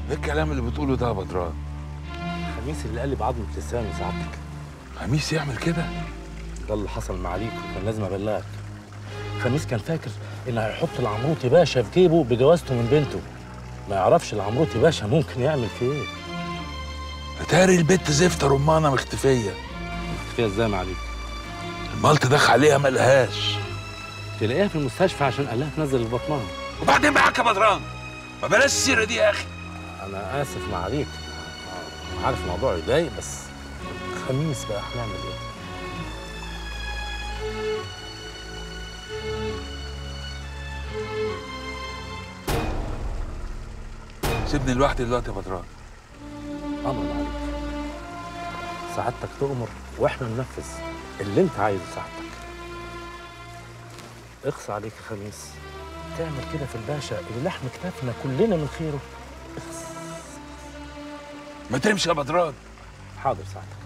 ايه الكلام اللي بتقوله ده يا بدران؟ خميس اللي قال لي بعضمة لسانه سعادتك. خميس يعمل كده؟ ده اللي حصل مع عليك وكان لازم ابلغك. خميس كان فاكر ان هيحط العمروتي باشا في جيبه بجوازته من بنته، ما يعرفش العمروتي باشا ممكن يعمل فيه ايه. اتاري البت زفته رمانه مختفيه. مختفيه ازاي مع عليك؟ الملط دخل عليها ما لقاهاش. تلاقيها في المستشفى عشان قال لها تنزل اللي في بطنها. وبعدين معاك يا بدران، ما بلاش السيره دي يا اخي. انا اسف مع عليك، عارف الموضوع يضايق بس خميس بقى هنعمل ايه؟ سيبني لوحدي دلوقتي يا بدران. امر عليك، سعادتك تؤمر واحنا ننفذ اللي انت عايزه سعادتك. اخص عليك يا خميس تعمل كده في الباشا اللي لحم كتافنا كلنا من خيره. اخص. ما تمشي يا بدران. حاضر سعادتك.